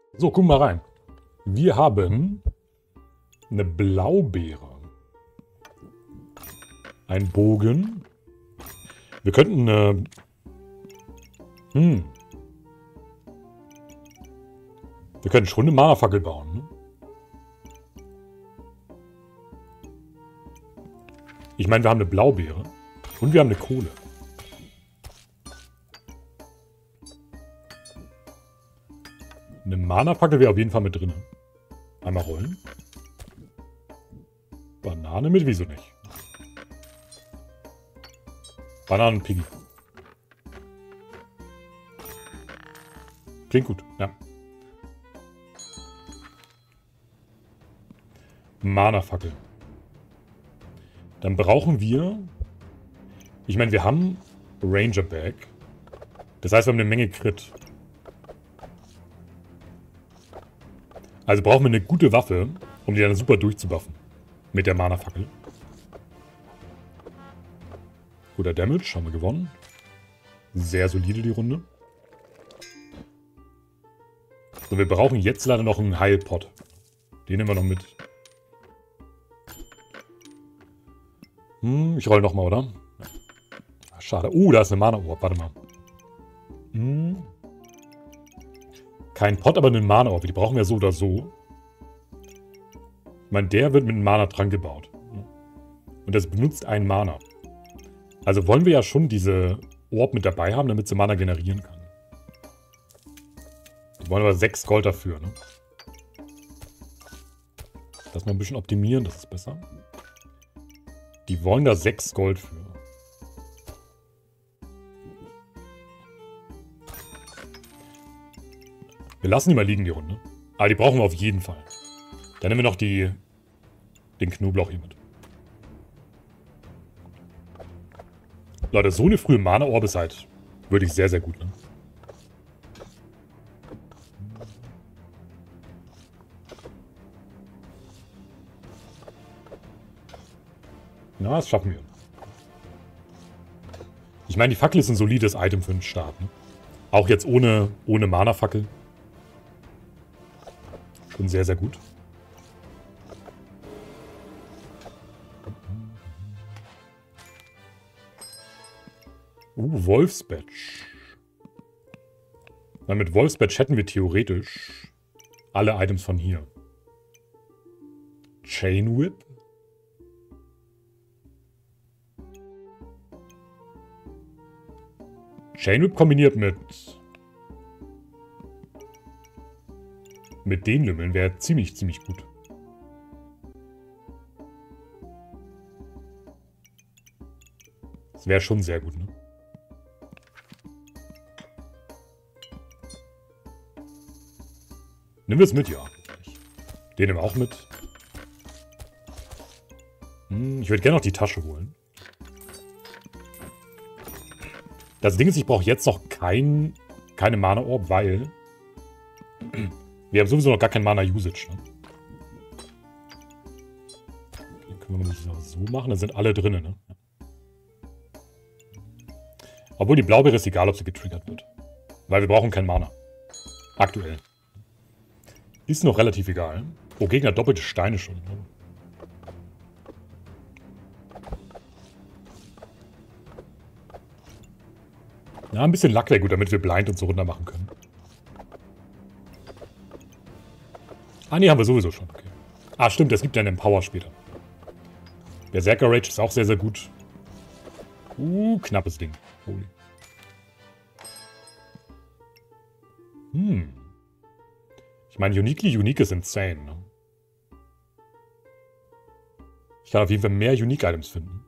So, gucken wir mal rein. Wir haben eine Blaubeere. Ein Bogen. Wir könnten eine... Wir können schon eine Mana-Fackel bauen, ne? Ich meine, wir haben eine Blaubeere. Und wir haben eine Kohle. Eine Mana-Fackel wäre auf jeden Fall mit drin. Einmal rollen. Banane mit, wieso nicht? Bananen-Piggy. Klingt gut, ja. Mana-Fackel. Dann brauchen wir... Ich meine, wir haben Ranger Bag. Das heißt, wir haben eine Menge Crit. Also brauchen wir eine gute Waffe, um die dann super durchzubuffen. Mit der Mana-Fackel. Guter Damage, haben wir gewonnen. Sehr solide die Runde. So, wir brauchen jetzt leider noch einen Heilpot. Den nehmen wir noch mit. Ich roll nochmal, oder? Schade. Da ist eine Mana-Orb. Warte mal. Kein Pot, aber eine Mana-Orb. Die brauchen wir so oder so. Ich meine, der wird mit einem Mana-Trank gebaut. Und das benutzt einen Mana. Also wollen wir ja schon diese Orb mit dabei haben, damit sie Mana generieren kann. Die wollen aber 6 Gold dafür, ne? Lass mal ein bisschen optimieren, das ist besser. Die wollen da 6 Gold für. Wir lassen die mal liegen, die Runde. Aber die brauchen wir auf jeden Fall. Dann nehmen wir noch den Knoblauch hier mit. Leute, so eine frühe Mana-Orb ist halt wirklich sehr, sehr gut, ne? Na, das schaffen wir. Ich meine, die Fackel ist ein solides Item für den Start, ne? Auch jetzt ohne Mana-Fackel. Schon sehr, sehr gut. Wolfsbatch. Weil mit Wolfsbatch hätten wir theoretisch alle Items von hier. Chain Whip. Chain Whip kombiniert mit den Lümmeln wäre ziemlich gut. Das wäre schon sehr gut, ne? Nehmen wir es mit, ja. Den nehmen wir auch mit. Ich würde gerne noch die Tasche holen. Das Ding ist, ich brauche jetzt noch keine Mana-Orb, weil wir haben sowieso noch gar kein Mana-Usage. Ne? Okay, können wir das so machen, dann sind alle drin. Ne? Obwohl die Blaubeere ist egal, ob sie getriggert wird. Weil wir brauchen kein Mana. Aktuell. Ist noch relativ egal. Oh, Gegner doppelte Steine schon. Ne? Ja, ein bisschen Lack wäre gut, damit wir blind und so runter machen können. Ah, nee, haben wir sowieso schon. Okay. Ah, stimmt, es gibt ja einen Empower später. Berserker Rage ist auch sehr, sehr gut. Knappes Ding. Holy. Ich meine, Unique ist insane, ne? Ich kann auf jeden Fall mehr Unique-Items finden.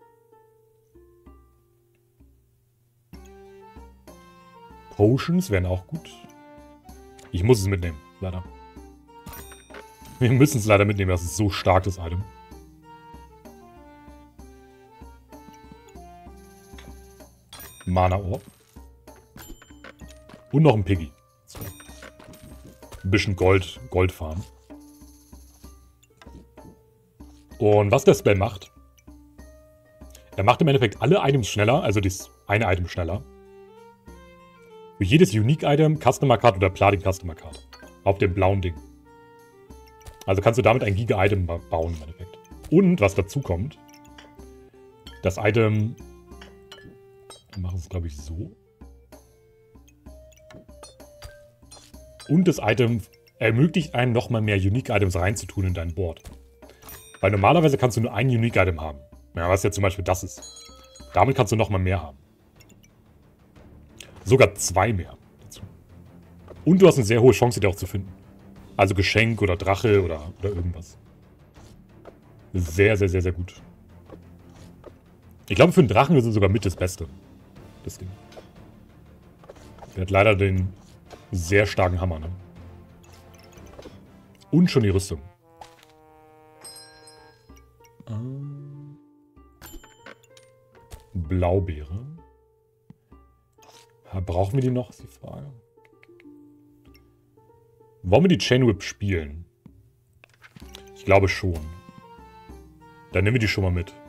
Potions wären auch gut. Ich muss es mitnehmen, leider. Wir müssen es leider mitnehmen, das ist so stark, das Item. Mana-Orb. Und noch ein Piggy. So. Ein bisschen Gold farmen. Und was der Spell macht, er macht im Endeffekt alle Items schneller, also das eine Item schneller. Für jedes Unique-Item, Customer Card oder Platin Customer Card. Auf dem blauen Ding. Also kannst du damit ein Giga-Item bauen im Endeffekt. Und was dazu kommt, das Item... Wir machen es, glaube ich, so. Und das Item ermöglicht einem nochmal mehr Unique-Items reinzutun in dein Board. Weil normalerweise kannst du nur ein Unique-Item haben. Ja, was ja zum Beispiel das ist. Damit kannst du nochmal mehr haben. Sogar 2 mehr dazu. Und du hast eine sehr hohe Chance, die auch zu finden. Also Geschenk oder Drache oder irgendwas. Sehr, sehr, sehr, sehr gut. Ich glaube, für einen Drachen ist es sogar mit das Beste. Das Ding. Der hat leider den sehr starken Hammer, ne? Und schon die Rüstung. Blaubeere. Ja, brauchen wir die noch, ist die Frage. Wollen wir die Chain Whip spielen? Ich glaube schon. Dann nehmen wir die schon mal mit.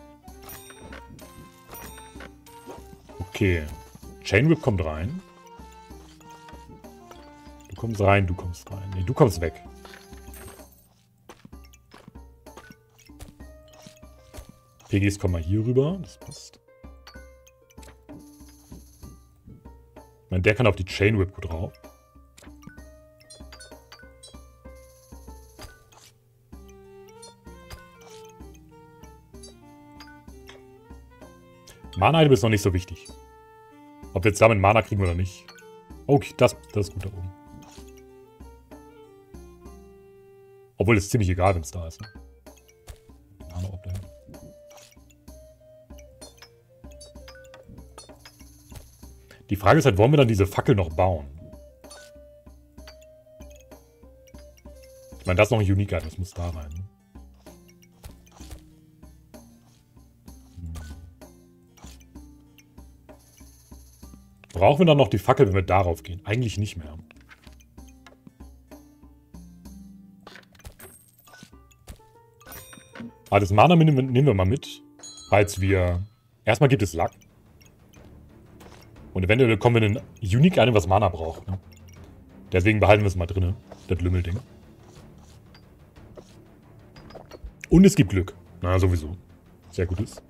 Okay. Chain Whip kommt rein. Du kommst rein, du kommst rein. Nee, du kommst weg. Piggies, komm mal hier rüber. Das passt. Ich meine, der kann auf die Chain Whip gut drauf. Mana-Item ist noch nicht so wichtig. Ob wir jetzt damit Mana kriegen oder nicht. Okay, das ist gut da oben. Obwohl, es ist ziemlich egal, wenn es da ist. Ne? Die Frage ist halt, wollen wir dann diese Fackel noch bauen? Ich meine, das ist noch ein Unique-Item, das muss da rein. Ne? Brauchen wir dann noch die Fackel, wenn wir darauf gehen? Eigentlich nicht mehr. Aber das Mana nehmen wir mal mit, falls wir... Erstmal gibt es Lack. Und eventuell bekommen wir ein Unique-Item, was Mana braucht. Ne? Deswegen behalten wir es mal drin, das Lümmelding. Und es gibt Glück. Na, sowieso. Sehr gutes.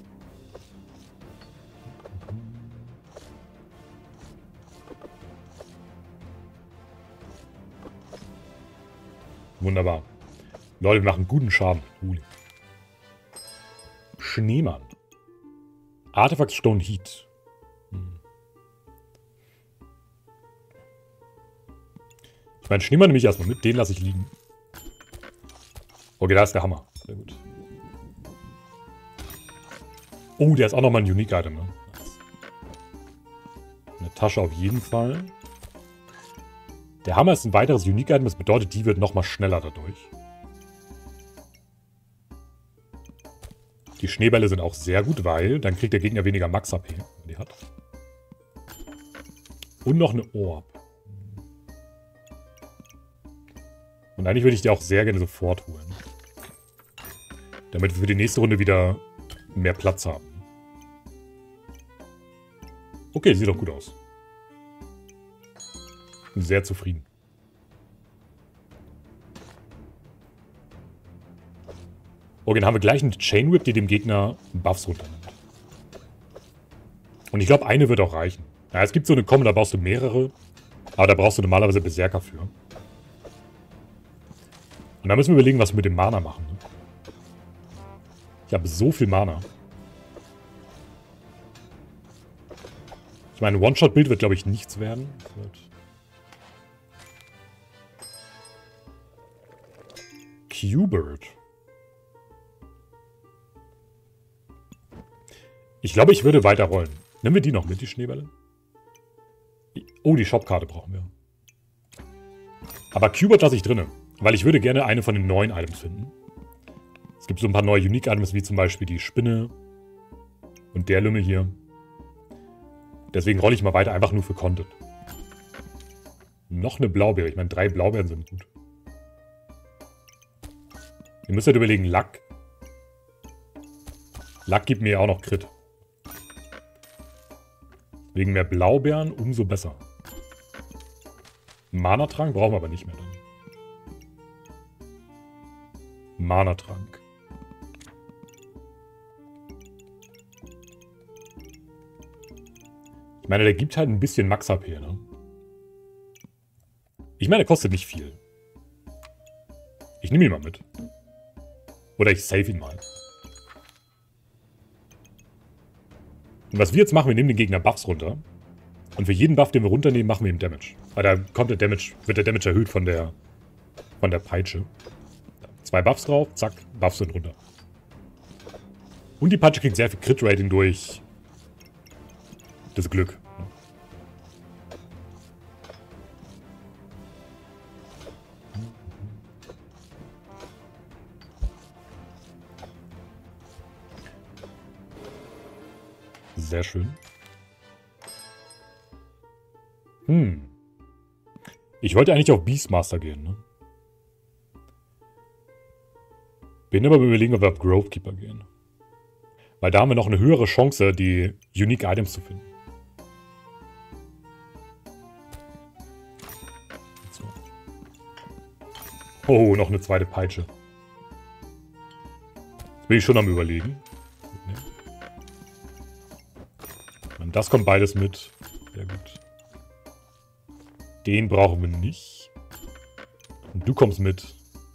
Wunderbar. Leute, wir machen guten Schaden. Schneemann. Artefakt Stone Heat. Ich meine, Schneemann nehme ich erstmal mit. Den lasse ich liegen. Okay, da ist der Hammer. Sehr gut. Oh, der ist auch nochmal ein Unique-Item. Ne? Eine Tasche auf jeden Fall. Der Hammer ist ein weiteres Unique-Item. Das bedeutet, die wird nochmal schneller dadurch. Die Schneebälle sind auch sehr gut, weil dann kriegt der Gegner weniger Max-HP, wenn er die hat. Und noch eine Orb. Und eigentlich würde ich die auch sehr gerne sofort holen. Damit wir für die nächste Runde wieder mehr Platz haben. Okay, sieht doch gut aus. Bin sehr zufrieden. Okay, dann haben wir gleich eine Chain Whip, die dem Gegner Buffs runternimmt. Und ich glaube, eine wird auch reichen. Ja, es gibt so eine Kombo, da brauchst du mehrere. Aber da brauchst du normalerweise Berserker für. Und da müssen wir überlegen, was wir mit dem Mana machen. Ne? Ich habe so viel Mana. Ich meine, One-Shot-Bild wird, glaube ich, nichts werden. Q-Bird. Ich glaube, ich würde weiter rollen. Nehmen wir die noch mit, die Schneebälle? Oh, die Shopkarte brauchen wir. Aber Q-Bird lasse ich drin. Weil ich würde gerne eine von den neuen Items finden. Es gibt so ein paar neue Unique-Items, wie zum Beispiel die Spinne. Und der Lümmel hier. Deswegen rolle ich mal weiter, einfach nur für Content. Noch eine Blaubeere. Ich meine, 3 Blaubeeren sind gut. Ihr müsst halt überlegen, Lack. Lack gibt mir ja auch noch Crit. Wegen mehr Blaubeeren umso besser. Mana-Trank brauchen wir aber nicht mehr dann. Mana-Trank. Ich meine, der gibt halt ein bisschen Max-HP, ne? Ich meine, der kostet nicht viel. Ich nehme ihn mal mit. Oder ich save ihn mal. Und was wir jetzt machen, wir nehmen den Gegner Buffs runter. Und für jeden Buff, den wir runternehmen, machen wir ihm Damage. Weil da kommt der Damage, wird der Damage erhöht von der Peitsche. 2 Buffs drauf, zack, Buffs sind runter. Und die Peitsche kriegt sehr viel Crit-Rating durch das Glück. Sehr schön. Ich wollte eigentlich auf Beastmaster gehen, ne? Bin aber überlegen, ob wir auf Grovekeeper gehen. Weil da haben wir noch eine höhere Chance, die Unique Items zu finden. So. Oh, noch eine zweite Peitsche. Jetzt bin ich schon am Überlegen. Und das kommt beides mit. Sehr gut. Den brauchen wir nicht. Und du kommst mit.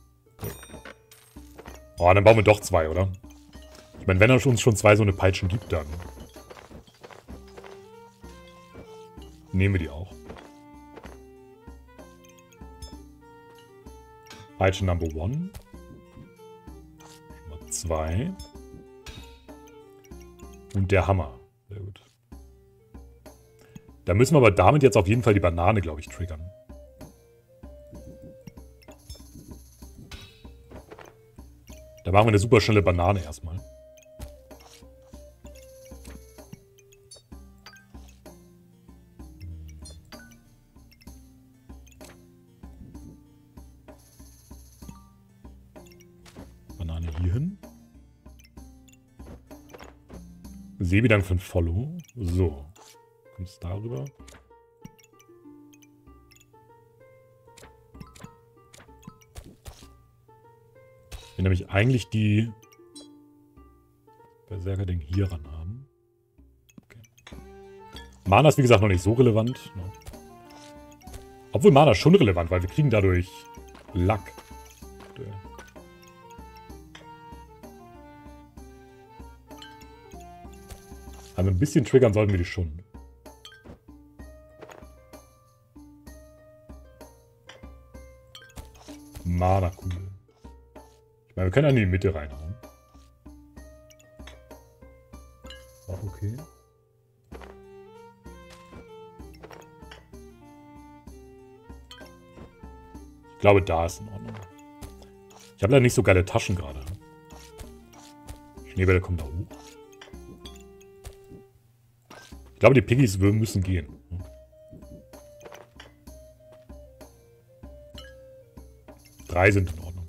Oh, dann bauen wir doch 2, oder? Ich meine, wenn er uns schon 2 so eine Peitschen gibt, dann nehmen wir die auch. Peitsche Number 1. Nummer 2. Und der Hammer. Sehr gut. Da müssen wir aber damit jetzt auf jeden Fall die Banane, glaube ich, triggern. Da machen wir eine super schnelle Banane erstmal. Banane hier hin. Seebidank für ein Follow. So. Kommst darüber. Ich will nämlich eigentlich die Berserker-Ding hier ran haben. Okay. Mana ist wie gesagt noch nicht so relevant. Ne? Obwohl Mana ist schon relevant, weil wir kriegen dadurch Luck. Also ein bisschen triggern sollten wir die schon. Mana-Kugel. Ich meine, wir können an die Mitte reinhauen. Auch okay. Ich glaube, da ist in Ordnung. Ich habe leider nicht so geile Taschen gerade. Schneebälle kommen da hoch. Ich glaube, die Piggies müssen gehen. 3 sind in Ordnung.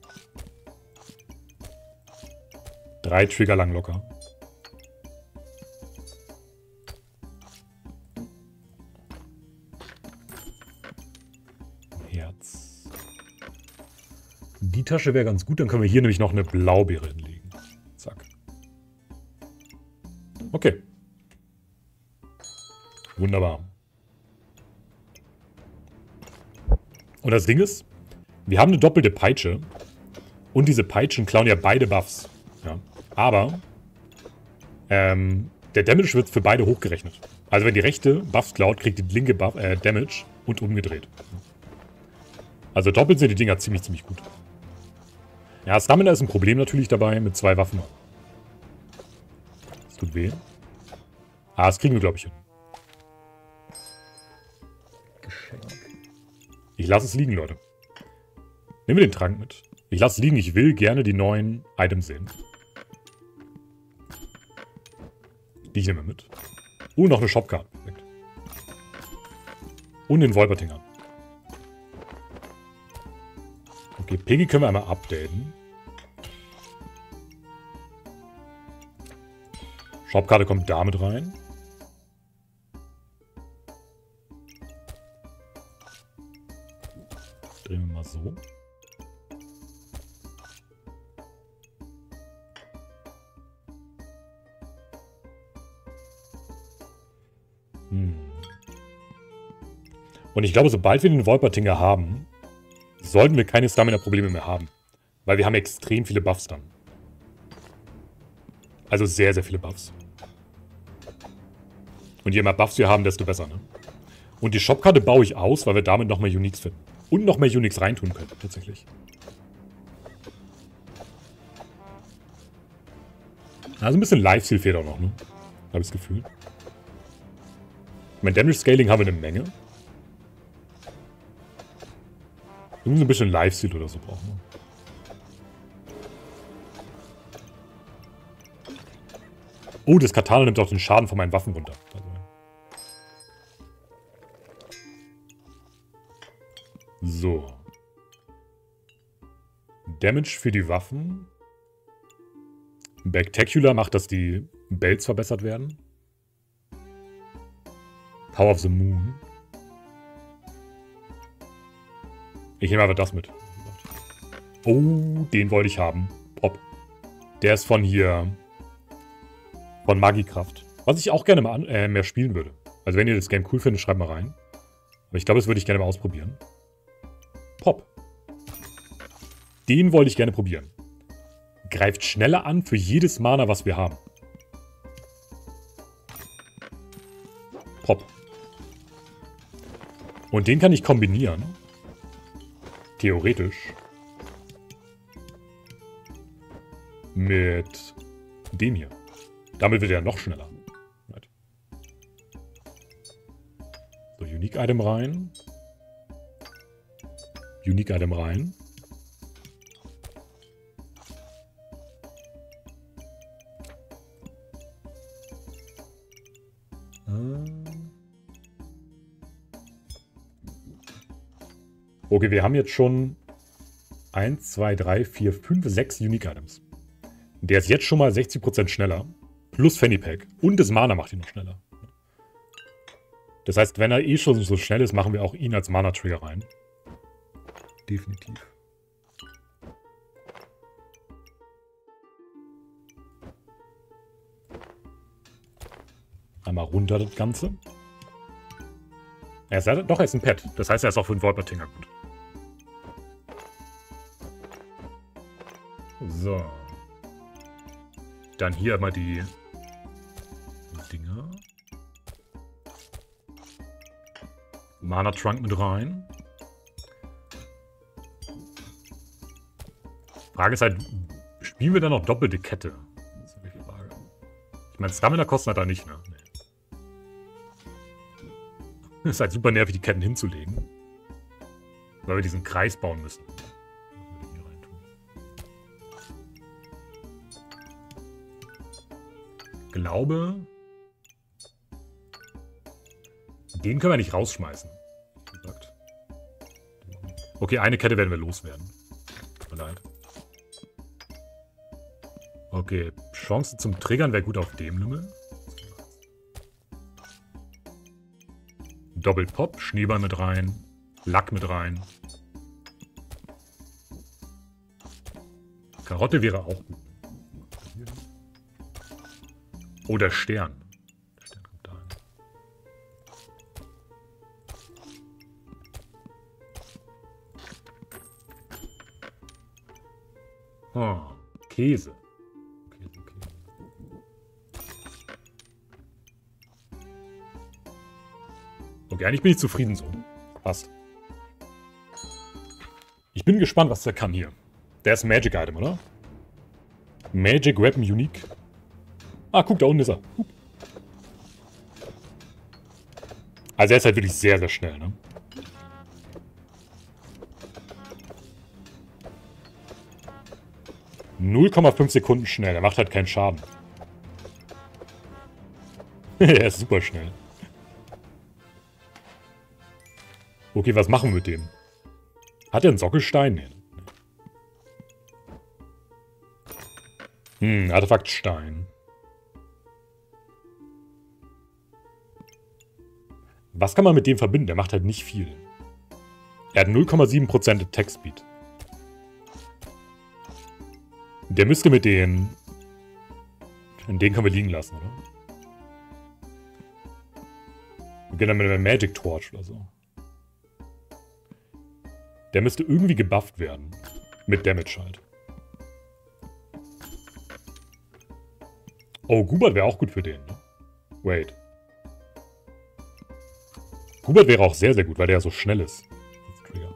3 Trigger lang locker. Herz. Die Tasche wäre ganz gut, dann können wir hier nämlich noch eine Blaubeere hinlegen. Zack. Okay. Wunderbar. Und das Ding ist, wir haben eine doppelte Peitsche. Und diese Peitschen klauen ja beide Buffs. Ja. Aber der Damage wird für beide hochgerechnet. Also wenn die rechte Buffs klaut, kriegt die linke Buff, Damage und umgedreht. Also doppelt sind die Dinger ziemlich gut. Ja, Stamina ist ein Problem natürlich dabei mit 2 Waffen. Das tut weh. Ah, das kriegen wir, glaube ich, hin. Geschenk. Ich lasse es liegen, Leute. Nehmen wir den Trank mit. Ich lasse es liegen. Ich will gerne die neuen Items sehen. Die ich nehme mit. Oh, noch eine Shopcard. Perfekt. Und den Wolpertinger. Okay, Piggy können wir einmal updaten. Shopkarte kommt damit rein. so. Und ich glaube, sobald wir den Wolpertinger haben, sollten wir keine Stamina-Probleme mehr haben. Weil wir haben extrem viele Buffs dann. Also sehr, sehr viele Buffs. Und je mehr Buffs wir haben, desto besser, ne? Und die Shopkarte baue ich aus, weil wir damit noch mehr Uniques finden. Und noch mehr Uniques reintun können, tatsächlich. Also ein bisschen Lifesteal fehlt auch noch, ne? Habe ich das Gefühl. Mein Damage Scaling haben wir eine Menge. Irgendwie ein bisschen Lifesteal oder so brauchen wir. Oh, das Katana nimmt auch den Schaden von meinen Waffen runter. So. Damage für die Waffen. Spectacular macht, dass die Belts verbessert werden. Power of the Moon. Ich nehme aber das mit. Oh, den wollte ich haben. Pop. Der ist von hier. Von Magikraft. Was ich auch gerne mal mehr spielen würde. Also wenn ihr das Game cool findet, schreibt mal rein. Aber ich glaube, das würde ich gerne mal ausprobieren. Pop. Den wollte ich gerne probieren. Greift schneller an für jedes Mana, was wir haben. Pop. Und den kann ich kombinieren. Theoretisch. Mit dem hier. Damit wird er noch schneller. So, Unique Item rein. Unique Item rein. Okay, wir haben jetzt schon 1, 2, 3, 4, 5, 6 Unique Items. Der ist jetzt schon mal 60% schneller. Plus Fanny Pack. Und das Mana macht ihn noch schneller. Das heißt, wenn er eh schon so schnell ist, machen wir auch ihn als Mana-Trigger rein. Definitiv. Einmal runter das Ganze. Er ist ein Pet. Das heißt, er ist auch für den Wolpertinger gut. So. Dann hier einmal die Dinger. Mana Trunk mit rein. Frage ist halt, spielen wir dann noch doppelte Kette? Das ist eine Frage. Ich meine, Stamina kostet halt da nicht, ne? Nee. Ist halt super nervig, die Ketten hinzulegen. Weil wir diesen Kreis bauen müssen. Ich glaube, den können wir nicht rausschmeißen. Okay, eine Kette werden wir loswerden. Tut mir leid. Okay, Chance zum Triggern wäre gut auf dem Lümmel. Doppelpop, Schneeball mit rein, Lack mit rein. Karotte wäre auch gut. Oh, der Stern. Der Stern kommt da hin. Oh, Käse. Okay, eigentlich bin ich zufrieden so. Passt. Ich bin gespannt, was der kann hier. Der ist ein Magic Item, oder? Magic Weapon Unique. Ah, guck, da unten ist er. Also er ist halt wirklich sehr, sehr schnell, ne? ,5 Sekunden schnell. Er macht halt keinen Schaden. Er ist super schnell. Okay, was machen wir mit dem? Hat er einen Sockelstein? Nee. Artefaktstein. Was kann man mit dem verbinden? Der macht halt nicht viel. Er hat 0,7% Attack Speed. Der müsste mit den... Den können wir liegen lassen, oder? Wir gehen dann mit einer Magic Torch oder so. Der müsste irgendwie gebufft werden. Mit Damage halt. Oh, Gubert wäre auch gut für den, ne? Wait. Gubert wäre auch sehr, sehr gut, weil der ja so schnell ist. Trigger.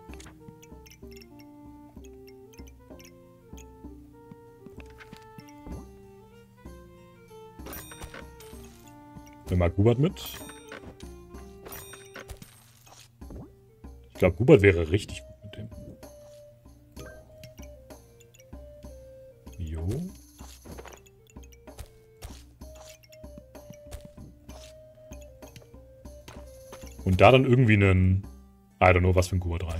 Nimm mal Gubert mit. Ich glaube, Gubert wäre richtig gut mit dem. Jo. Und da dann irgendwie einen... I don't know, was für ein Gubert rein.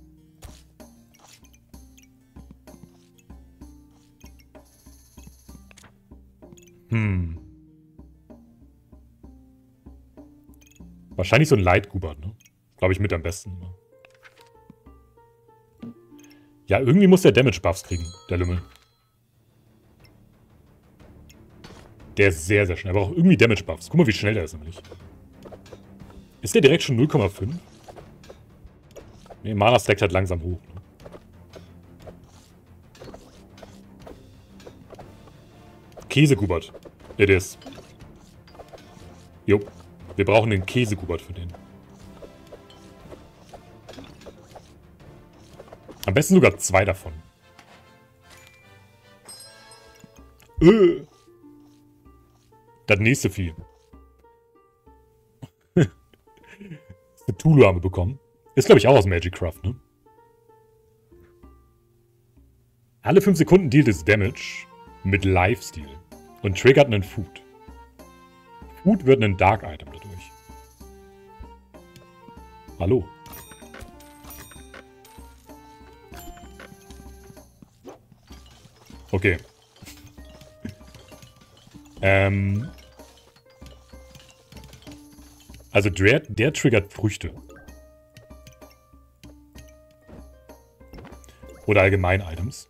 Wahrscheinlich so ein Light-Gubert, ne? Glaube ich mit am besten. Ne? Ja, irgendwie muss der Damage-Buffs kriegen, der Lümmel. Der ist sehr, sehr schnell. Aber auch irgendwie Damage-Buffs. Guck mal, wie schnell der ist nämlich. Ist der direkt schon 0,5? Ne, Mana stackt halt langsam hoch. Ne? Käse-Gubert. It is. Jo. Wir brauchen den Käse-Gubert für den. Am besten sogar 2 davon. Das nächste Vieh. Eine Tulu haben wir bekommen. Ist, glaube ich, auch aus Magicraft, ne? Alle 5 Sekunden dealt es Damage mit Lifesteal und triggert einen Food. Food wird ein Dark-Item dadurch. Hallo. Okay. Also der triggert Früchte. Oder allgemein Items.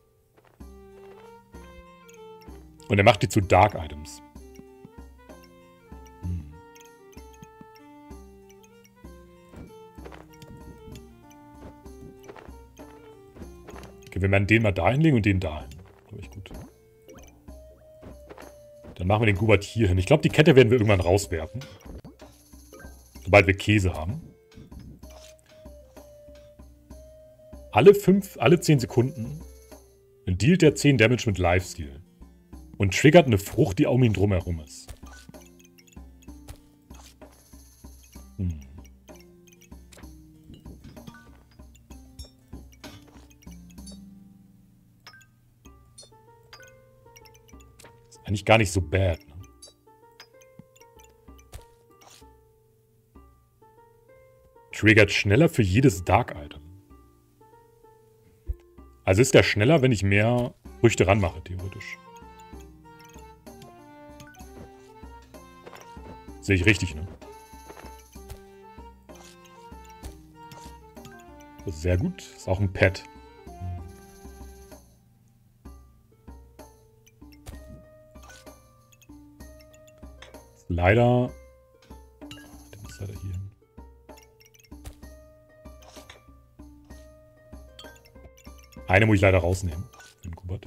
Und er macht die zu Dark Items. Okay, wir werden den mal da hinlegen und den da hin. Glaube ich gut. Dann machen wir den Gubert hier hin. Ich glaube, die Kette werden wir irgendwann rauswerfen. Sobald wir Käse haben. Alle 10 Sekunden dealt der 10 Damage mit Lifesteal. Und triggert eine Frucht, die um ihn drumherum ist. Ist eigentlich gar nicht so bad, ne? Triggert schneller für jedes Dark-Item. Also ist der schneller, wenn ich mehr Früchte ranmache, theoretisch. Sehe ich richtig, ne? Das ist sehr gut. Ist auch ein Pet. Ist leider... Der muss leider hier hin. Eine muss ich leider rausnehmen. Den Gubert.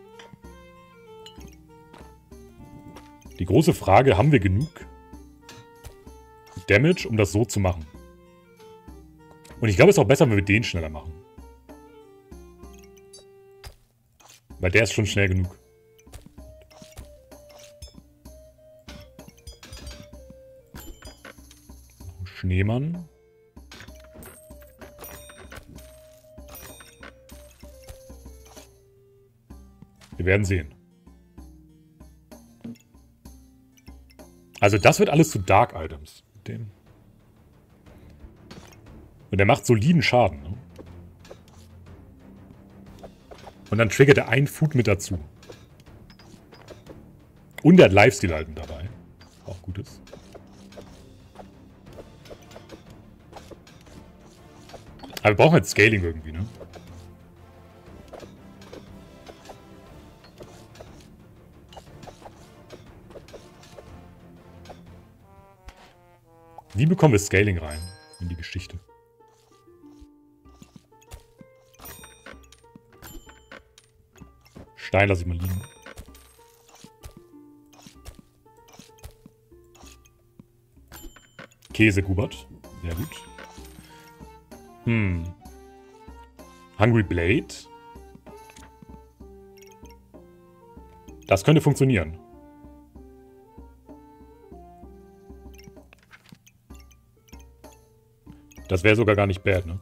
Die große Frage, haben wir genug Damage, um das so zu machen? Und ich glaube, es ist auch besser, wenn wir den schneller machen. Weil der ist schon schnell genug. Schneemann. Wir werden sehen. Also das wird alles zu Dark Items. Mit dem. Und der macht soliden Schaden. Ne? Und dann triggert er ein Food mit dazu. Und er hat Lifesteal halt mit dabei. Auch gut ist. Aber wir brauchen jetzt Scaling irgendwie, ne? Wie bekommen wir Scaling rein in die Geschichte? Stein lasse ich mal liegen. Käse, Gubert. Sehr gut. Hungry Blade. Das könnte funktionieren. Das wäre sogar gar nicht bad, ne?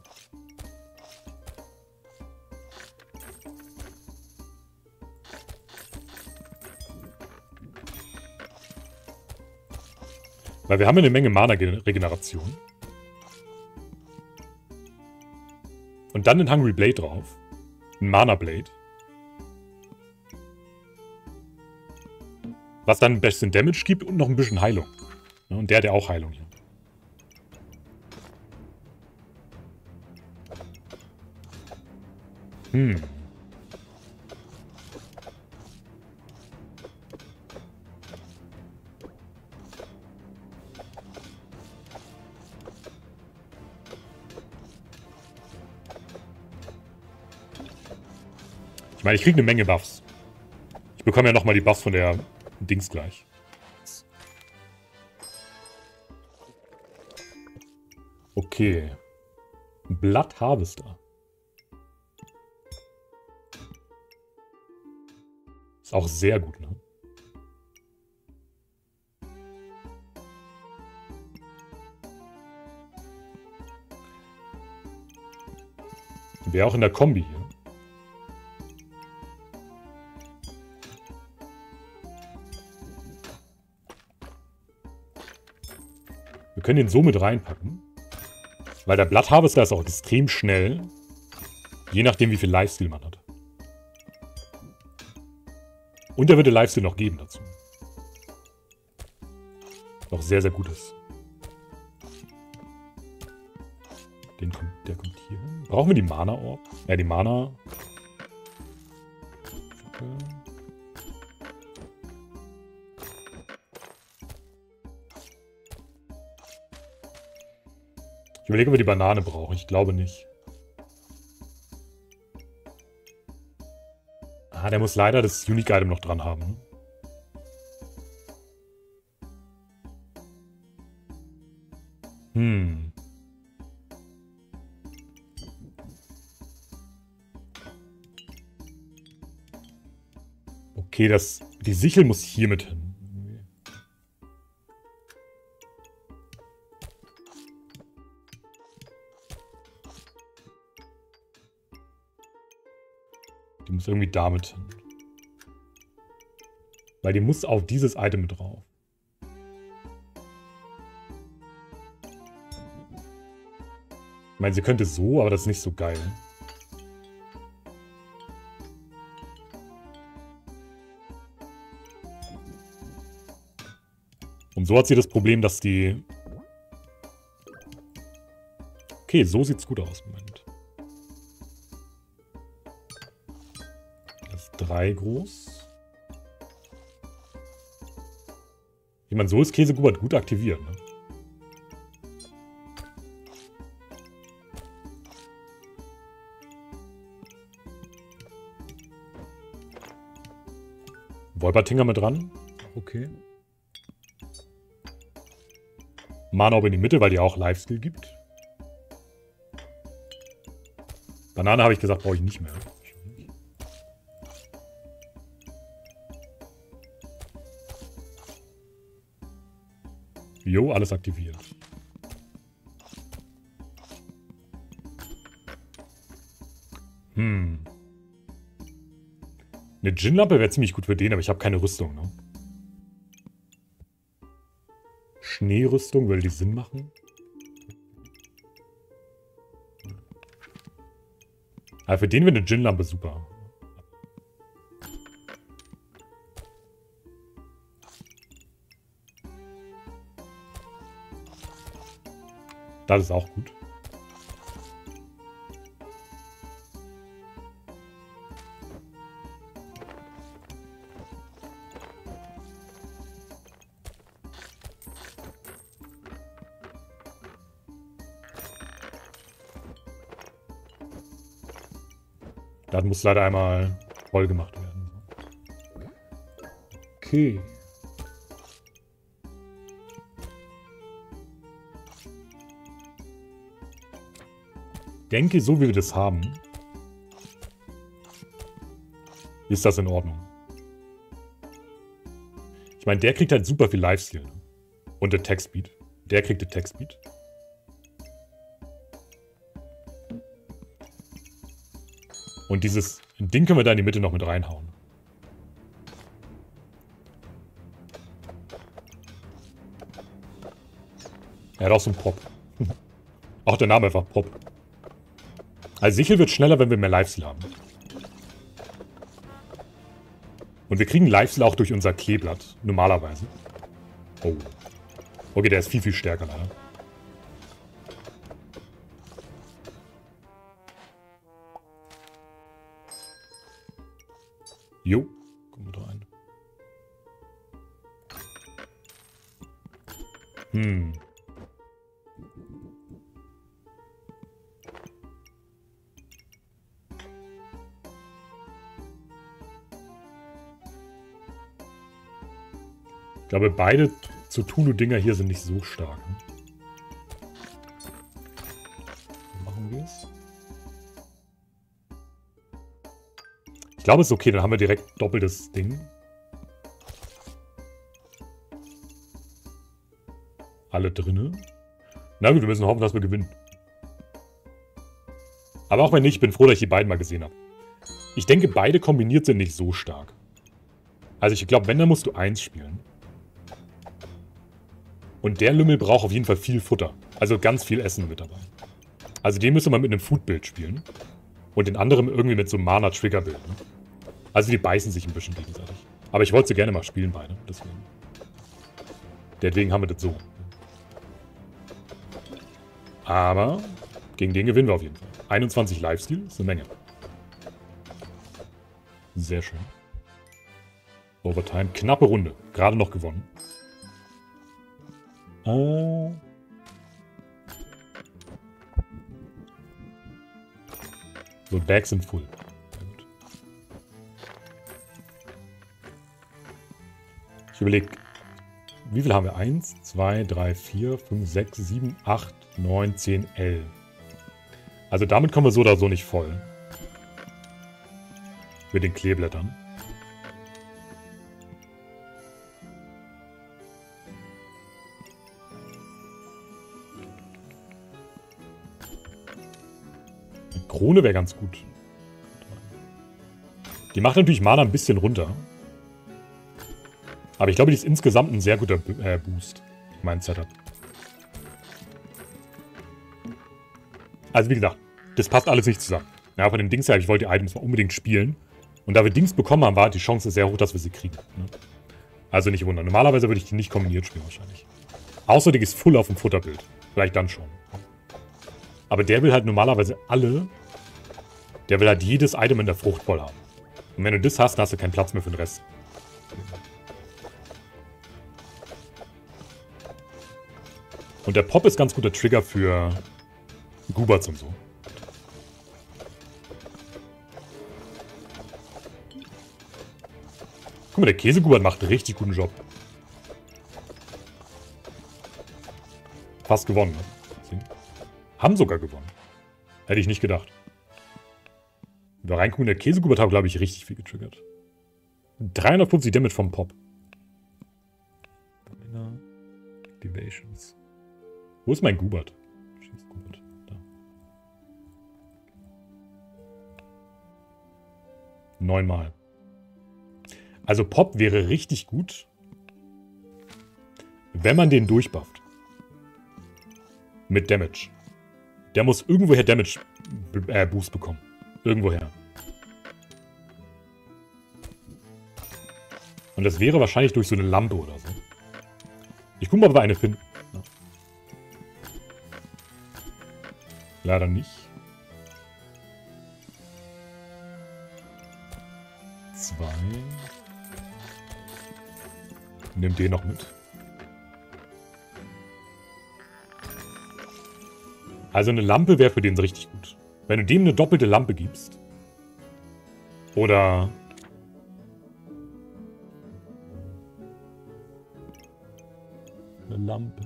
Weil wir haben eine Menge Mana-Regeneration. Und dann einen Hungry Blade drauf. Ein Mana Blade. Was dann ein bisschen Damage gibt und noch ein bisschen Heilung. Ja, und der hat ja auch Heilung hier. Ich meine, ich kriege eine Menge Buffs. Ich bekomme ja nochmal die Buffs von der Dings gleich. Okay. Blood Harvester. Ist auch sehr gut, ne? Wäre auch in der Kombi hier. Wir können den so mit reinpacken. Weil der Blood Harvester ist auch extrem schnell. Je nachdem, wie viel Lifesteal man hat. Und er würde Lifesteal noch geben dazu. Auch sehr, sehr gut ist. Der kommt hier hin. Brauchen wir die Mana-Orb? Ja, die Mana. Ich überlege, ob wir die Banane brauchen. Ich glaube nicht. Ah, der muss leider das Unique Item noch dran haben. Ne? Okay, die Sichel muss hier mit hin. Die muss irgendwie damit hin. Weil die muss auf dieses Item mit drauf. Ich meine, sie könnte so, aber das ist nicht so geil. Und so hat sie das Problem, dass die... Okay, so sieht's gut aus. Moment. Das ist 3 groß. Ich meine, so ist Käsegubert gut aktiviert, ne? Wolpertinger mit dran. Okay. Mana in die Mitte, weil die auch Lifesteal gibt. Banane habe ich gesagt, brauche ich nicht mehr. Jo, alles aktiviert. Eine Djinn-Lampe wäre ziemlich gut für den, aber ich habe keine Rüstung, ne? Schneerüstung würde die Sinn machen. Aber für den wäre eine Djinn-Lampe super. Das ist auch gut. Das muss leider einmal voll gemacht werden. Okay. Denke, so wie wir das haben, ist das in Ordnung. Ich meine, der kriegt halt super viel Lifesteal. Und Attack Speed. Der kriegt Attack Speed. Und dieses Ding können wir da in die Mitte noch mit reinhauen. Er hat auch so einen Pop. Auch der Name einfach Pop. Also Sichel wird schneller, wenn wir mehr Lifesteal haben. Und wir kriegen Lifesteal auch durch unser Kleeblatt. Normalerweise. Oh. Okay, der ist viel, viel stärker leider. Jo. Kommen wir rein. Ich glaube, beide Cthulhu-Dinger hier sind nicht so stark. Ne? Wie machen wir es? Ich glaube, es ist okay. Dann haben wir direkt doppeltes Ding. Alle drinne. Na gut, wir müssen hoffen, dass wir gewinnen. Aber auch wenn nicht, ich bin froh, dass ich die beiden mal gesehen habe. Ich denke, beide kombiniert sind nicht so stark. Also ich glaube, wenn, dann musst du 1 spielen. Und der Lümmel braucht auf jeden Fall viel Futter. Also ganz viel Essen mit dabei. Also den müsste man mit einem Foodbild spielen. Und den anderen irgendwie mit so einem Mana-Trigger-Bild. Ne? Also die beißen sich ein bisschen gegenseitig. Aber ich wollte sie gerne mal spielen, beide. Deswegen haben wir das so. Aber gegen den gewinnen wir auf jeden Fall. 21 Lifesteal ist eine Menge. Sehr schön. Overtime. Knappe Runde. Gerade noch gewonnen. So, Bags sind full. Sehr gut. Ich überlege, wie viel haben wir? 1, 2, 3, 4, 5, 6, 7, 8, 9, 10, 11. Also damit kommen wir so oder so nicht voll. Mit den Kleeblättern. Krone wäre ganz gut. Die macht natürlich Mana ein bisschen runter. Aber ich glaube, die ist insgesamt ein sehr guter Boost. Mein Setup. Also wie gesagt, das passt alles nicht zusammen. Ja, von den Dings her, ich wollte die Items mal unbedingt spielen. Und da wir Dings bekommen haben, war die Chance sehr hoch, dass wir sie kriegen. Ne? Also nicht wundern. Normalerweise würde ich die nicht kombiniert spielen wahrscheinlich. Außer die ist full auf dem Futterbild. Vielleicht dann schon. Aber der will halt normalerweise alle... Der will halt jedes Item in der Frucht voll haben. Und wenn du das hast, dann hast du keinen Platz mehr für den Rest. Und der Pop ist ganz guter Trigger für Guberts und so. Guck mal, der Käsegubert macht einen richtig guten Job. Fast gewonnen, ne? Haben sogar gewonnen. Hätte ich nicht gedacht. Wenn wir reingucken, der Käsegubert hat, glaube ich, richtig viel getriggert. 350 Damage vom Pop. Activations. Wo ist mein Gubert? Da. 9-mal. Also Pop wäre richtig gut, wenn man den durchbufft. Mit Damage. Der muss irgendwoher Damage Boost bekommen. Irgendwoher. Und das wäre wahrscheinlich durch so eine Lampe oder so. Ich gucke mal, ob wir eine finden. Ja. Leider nicht. 2. Nimm den noch mit. Also eine Lampe wäre für den richtig gut. Wenn du dem eine doppelte Lampe gibst, Oder... eine Lampe.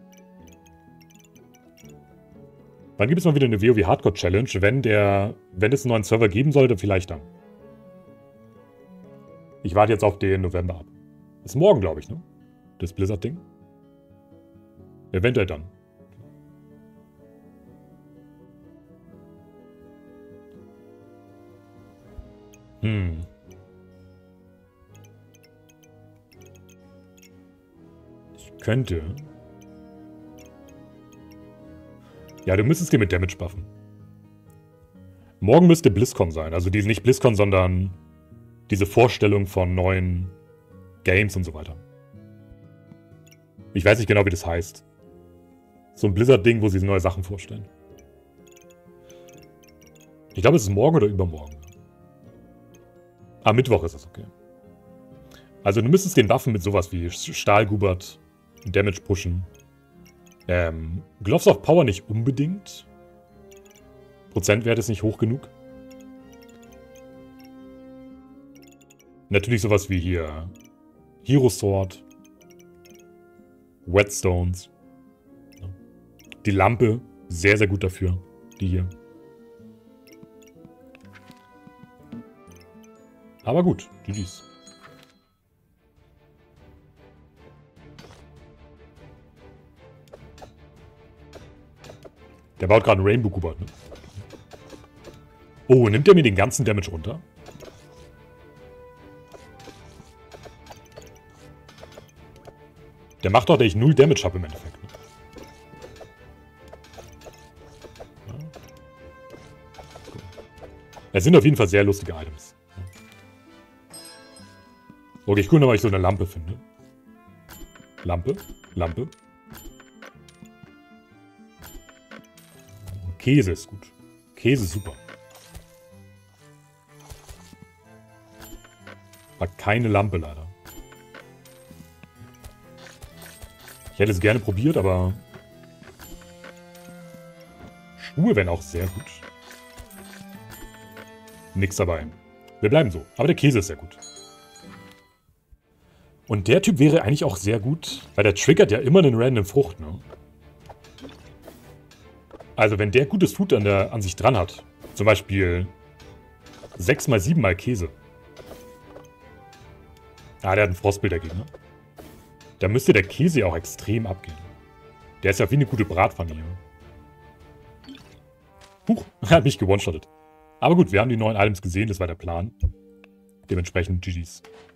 Wann gibt es mal wieder eine WoW Hardcore Challenge? Wenn es einen neuen Server geben sollte, vielleicht dann. Ich warte jetzt auf den November ab. Ist morgen, glaube ich, ne? Das Blizzard-Ding. Eventuell dann. Ich könnte... Ja, du müsstest dir mit Damage buffen. Morgen müsste BlizzCon sein. Also nicht BlizzCon, sondern diese Vorstellung von neuen Games und so weiter. Ich weiß nicht genau, wie das heißt. So ein Blizzard-Ding, wo sie neue Sachen vorstellen. Ich glaube, es ist morgen oder übermorgen. Mittwoch ist es, okay. Also du müsstest den Waffen mit sowas wie Stahlgubert, Damage pushen. Gloves of Power nicht unbedingt. Prozentwert ist nicht hoch genug. Natürlich sowas wie hier Hero Sword, Whetstones. Die Lampe, sehr, sehr gut dafür. Die hier. Aber gut, GG's. Der baut gerade einen Rainbow Gubert, ne? Oh, nimmt der mir den ganzen Damage runter? Der macht doch, dass ich 0 Damage habe im Endeffekt. Ne? Ja. Es sind auf jeden Fall sehr lustige Items. Okay, ich gucke noch, weil ich so eine Lampe finde. Lampe, Lampe. Käse ist gut. Käse ist super. War keine Lampe leider. Ich hätte es gerne probiert, aber... Schuhe wären auch sehr gut. Nix dabei. Wir bleiben so. Aber der Käse ist sehr gut. Und der Typ wäre eigentlich auch sehr gut, weil der triggert ja immer einen random Frucht, ne? Also wenn der gutes Food an sich dran hat, zum Beispiel 6 mal 7 mal Käse. Der hat einen Frostbild dagegen, ne? Da müsste der Käse auch extrem abgehen. Der ist ja wie eine gute Bratpfanne hier. Huch, er hat mich gewone-shottet. Aber gut, wir haben die neuen Items gesehen, das war der Plan. Dementsprechend GG's.